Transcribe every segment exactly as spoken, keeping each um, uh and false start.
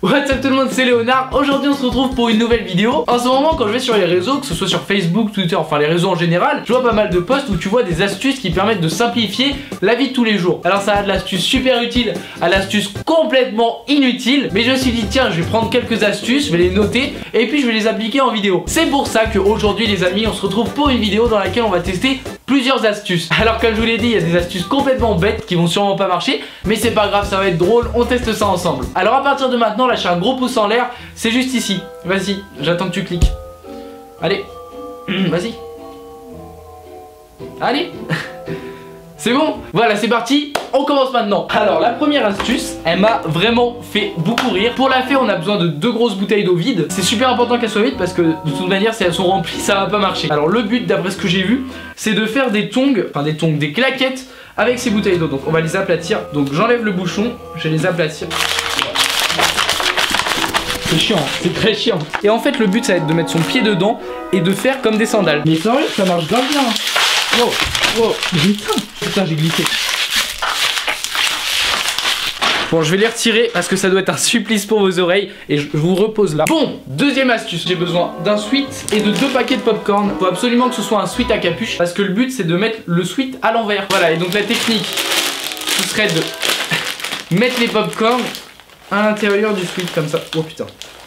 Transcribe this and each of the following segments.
What's up tout le monde, c'est Léonard. Aujourd'hui on se retrouve pour une nouvelle vidéo. En ce moment quand je vais sur les réseaux, que ce soit sur Facebook, Twitter, enfin les réseaux en général, je vois pas mal de posts où tu vois des astuces qui permettent de simplifier la vie de tous les jours. Alors ça va de l'astuce super utile à l'astuce complètement inutile, mais je me suis dit tiens je vais prendre quelques astuces, je vais les noter et puis je vais les appliquer en vidéo. C'est pour ça qu'aujourd'hui les amis on se retrouve pour une vidéo dans laquelle on va tester plusieurs astuces. Alors comme je vous l'ai dit, il y a des astuces complètement bêtes qui vont sûrement pas marcher, mais c'est pas grave, ça va être drôle, on teste ça ensemble. Alors à partir de maintenant, lâchez un gros pouce en l'air, c'est juste ici. Vas-y, j'attends que tu cliques. Allez, vas-y. Allez. C'est bon? Voilà, c'est parti, on commence maintenant. Alors la première astuce, elle m'a vraiment fait beaucoup rire. Pour la faire, on a besoin de deux grosses bouteilles d'eau vide. C'est super important qu'elles soient vides parce que de toute manière, si elles sont remplies, ça va pas marcher. Alors le but, d'après ce que j'ai vu, c'est de faire des tongs, enfin des tongs, des claquettes avec ces bouteilles d'eau. Donc on va les aplatir. Donc j'enlève le bouchon, je vais les aplatir. C'est chiant, c'est très chiant. Et en fait, le but, ça va être de mettre son pied dedans et de faire comme des sandales. Mais sérieux, ça marche grave bien. Wow, wow, putain, putain j'ai glissé. Bon, je vais les retirer parce que ça doit être un supplice pour vos oreilles et je vous repose là. Bon, deuxième astuce, j'ai besoin d'un sweat et de deux paquets de popcorn. Faut absolument que ce soit un sweat à capuche parce que le but c'est de mettre le sweat à l'envers. Voilà, et donc la technique, ce serait de mettre les popcorn à l'intérieur du sweat comme ça. Oh putain.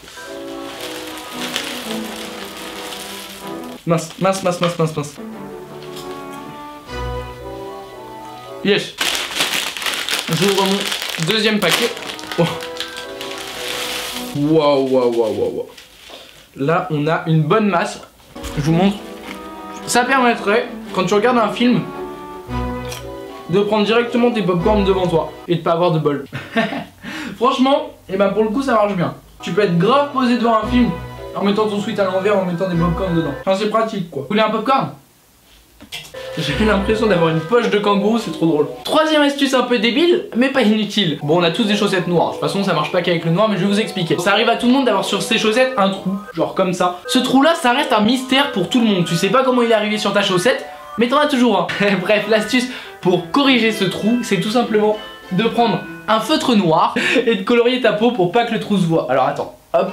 Mince, mince, mince, mince, mince, mince. Yes. J'ouvre mon deuxième paquet. Oh. Waouh, waouh, waouh, waouh. Là, on a une bonne masse. Je vous montre. Ça permettrait, quand tu regardes un film, de prendre directement tes popcorn devant toi et de pas avoir de bol. Franchement, et ben pour le coup, ça marche bien. Tu peux être grave posé devant un film en mettant ton sweat à l'envers, en mettant des popcorn dedans. Enfin, c'est pratique quoi. Vous voulez un popcorn? J'ai l'impression d'avoir une poche de kangourou, c'est trop drôle. Troisième astuce un peu débile, mais pas inutile. Bon, on a tous des chaussettes noires. De toute façon, ça marche pas qu'avec le noir, mais je vais vous expliquer. Ça arrive à tout le monde d'avoir sur ses chaussettes un trou, genre comme ça. Ce trou-là, ça reste un mystère pour tout le monde. Tu sais pas comment il est arrivé sur ta chaussette, mais t'en as toujours un. Bref, l'astuce pour corriger ce trou, c'est tout simplement de prendre un feutre noir et de colorier ta peau pour pas que le trou se voit. Alors attends, hop.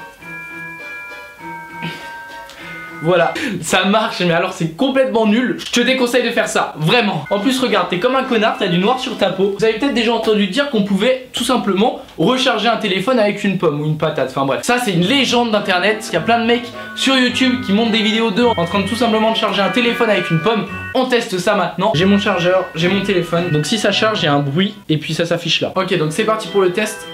Voilà, ça marche, mais alors c'est complètement nul. Je te déconseille de faire ça, vraiment. En plus, regarde, t'es comme un connard, t'as du noir sur ta peau. Vous avez peut-être déjà entendu dire qu'on pouvait tout simplement recharger un téléphone avec une pomme ou une patate. Enfin bref, ça c'est une légende d'internet. Il y a plein de mecs sur YouTube qui montent des vidéos d'eux en train de tout simplement de charger un téléphone avec une pomme. On teste ça maintenant. J'ai mon chargeur, j'ai mon téléphone. Donc si ça charge, il y a un bruit et puis ça s'affiche là. Ok, donc c'est parti pour le test.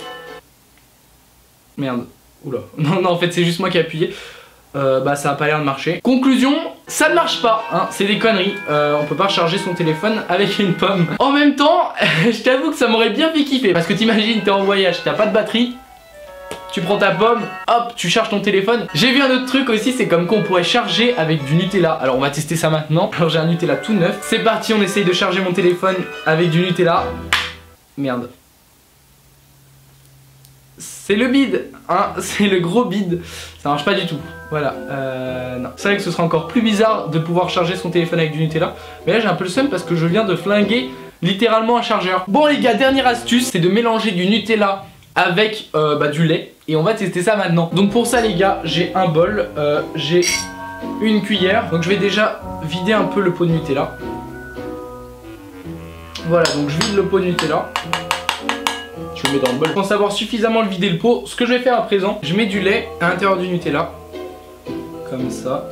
Merde, oula. Non, non, en fait c'est juste moi qui ai appuyé. Euh, bah ça a pas l'air de marcher. Conclusion, ça ne marche pas, hein, c'est des conneries. euh, On peut pas recharger son téléphone avec une pomme. En même temps, je t'avoue que ça m'aurait bien fait kiffer. Parce que t'imagines, t'es en voyage, t'as pas de batterie, tu prends ta pomme, hop, tu charges ton téléphone. J'ai vu un autre truc aussi, c'est comme qu'on pourrait charger avec du Nutella. Alors on va tester ça maintenant. Alors j'ai un Nutella tout neuf. C'est parti, on essaye de charger mon téléphone avec du Nutella. Merde. C'est le bide, hein, c'est le gros bide. Ça marche pas du tout. Voilà, euh, non. C'est vrai que ce sera encore plus bizarre de pouvoir charger son téléphone avec du Nutella. Mais là j'ai un peu le seum parce que je viens de flinguer littéralement un chargeur. Bon les gars, dernière astuce, c'est de mélanger du Nutella avec euh, bah, du lait. Et on va tester ça maintenant. Donc pour ça les gars, j'ai un bol, euh, j'ai une cuillère. Donc je vais déjà vider un peu le pot de Nutella. Voilà, donc je vide le pot de Nutella. Je le mets dans le bol. Pour savoir suffisamment le vider le pot, ce que je vais faire à présent, je mets du lait à l'intérieur du Nutella. Comme ça.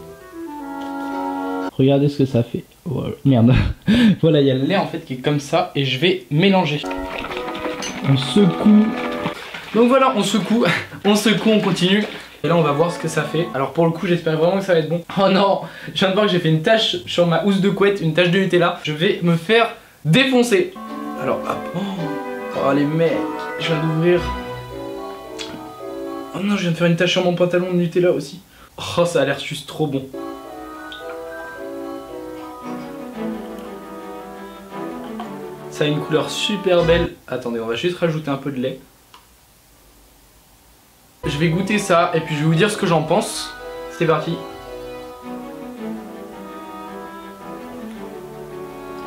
Regardez ce que ça fait. Voilà. Merde. Voilà, il y a le lait en fait qui est comme ça et je vais mélanger. On secoue. Donc voilà, on secoue. On secoue, on continue. Et là on va voir ce que ça fait. Alors pour le coup j'espère vraiment que ça va être bon. Oh non, je viens de voir que j'ai fait une tache sur ma housse de couette, une tache de Nutella. Je vais me faire défoncer. Alors hop. Oh. Oh les mecs, je viens d'ouvrir. Oh non, je viens de faire une tache sur mon pantalon de Nutella aussi. Oh, ça a l'air juste trop bon. Ça a une couleur super belle. Attendez, on va juste rajouter un peu de lait. Je vais goûter ça et puis je vais vous dire ce que j'en pense. C'est parti.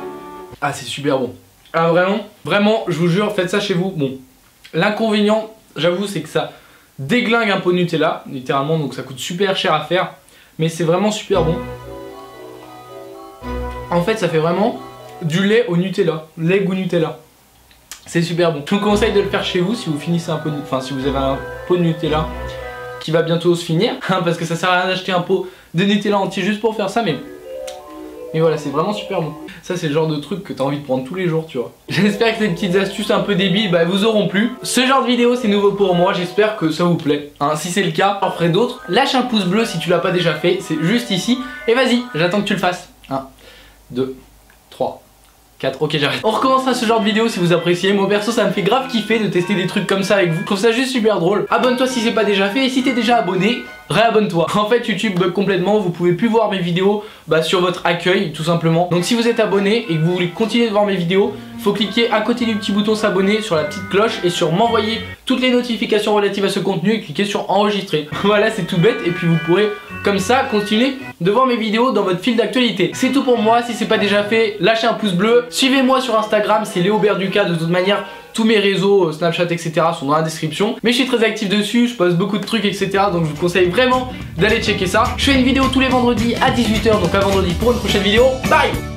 Ah, c'est super bon. Ah vraiment, vraiment, je vous jure, faites ça chez vous. Bon, l'inconvénient, J'avoue, c'est que ça déglingue un pot de Nutella, littéralement, donc ça coûte super cher à faire. Mais c'est vraiment super bon. En fait, ça fait vraiment du lait au Nutella, lait goût Nutella. C'est super bon. Je vous conseille de le faire chez vous si vous finissez un pot de... Enfin, si vous avez un pot de Nutella qui va bientôt se finir. Parce que ça sert à rien d'acheter un pot de Nutella entier juste pour faire ça, mais... Mais voilà, c'est vraiment super bon. Ça, c'est le genre de truc que t'as envie de prendre tous les jours, tu vois. J'espère que ces petites astuces un peu débiles, bah, vous auront plu. Ce genre de vidéo, c'est nouveau pour moi. J'espère que ça vous plaît. Hein, si c'est le cas, j'en ferai d'autres. Lâche un pouce bleu si tu l'as pas déjà fait. C'est juste ici. Et vas-y, j'attends que tu le fasses. un, deux, trois... quatre, ok j'arrête. On recommencera ce genre de vidéo si vous appréciez. Moi perso ça me fait grave kiffer de tester des trucs comme ça avec vous. Je trouve ça juste super drôle. Abonne-toi si c'est pas déjà fait et si t'es déjà abonné, réabonne-toi. En fait YouTube bug complètement, vous pouvez plus voir mes vidéos bah, sur votre accueil tout simplement. Donc si vous êtes abonné et que vous voulez continuer de voir mes vidéos, faut cliquer à côté du petit bouton s'abonner, sur la petite cloche et sur m'envoyer toutes les notifications relatives à ce contenu et cliquer sur enregistrer. Voilà, c'est tout bête et puis vous pourrez comme ça continuer de voir mes vidéos dans votre fil d'actualité. C'est tout pour moi, si c'est pas déjà fait, lâchez un pouce bleu. Suivez-moi sur Instagram, c'est Léo Berduca. De toute manière, tous mes réseaux, Snapchat, et cetera sont dans la description. Mais je suis très actif dessus, je poste beaucoup de trucs, et cetera. Donc je vous conseille vraiment d'aller checker ça. Je fais une vidéo tous les vendredis à dix-huit heures, donc à vendredi pour une prochaine vidéo. Bye!